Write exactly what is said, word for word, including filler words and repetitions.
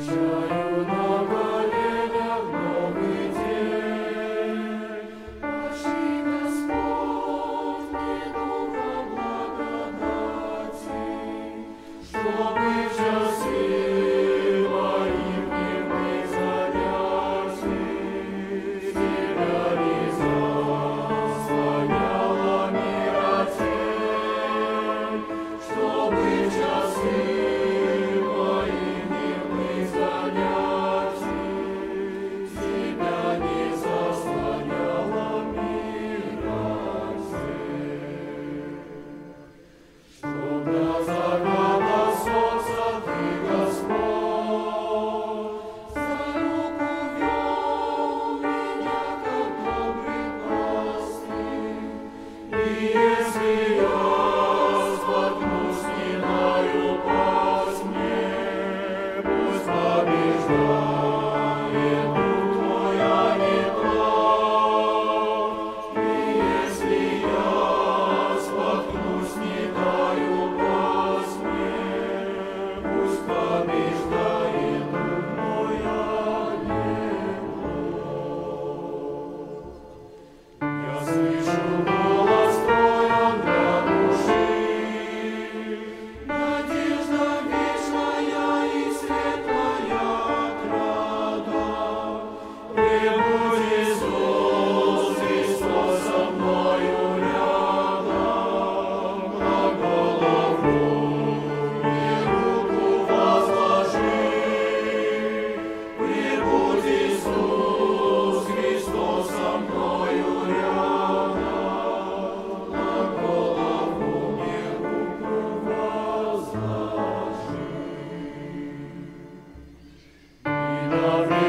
Встречаю на коленях новый день. Пошли, Господь, мне духа благодати, чтобы в часы моих дневных занятий Тебя не заслоняла мира тень, чтобы в часы если я споткнусь, не знаю, пасть мне, пусть побеждает Дух Твой, а не плоть. И если я споткнусь, не даю пасть мне, пусть побеждает Дух мой, а не плоть. Я слышу голос Твой, он для души, надежда вечная и светлая отрада. Пребудь, Иисус, Христос со мною рядом, на голову мне руку возложи. Пребудь, Иисус, Христос со мною рядом, на голову мне руку возложи. И на время